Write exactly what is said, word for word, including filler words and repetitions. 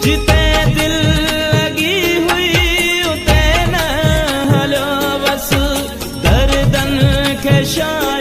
जिते दिल लगी हुई उते न हलो बस गर्दन के शान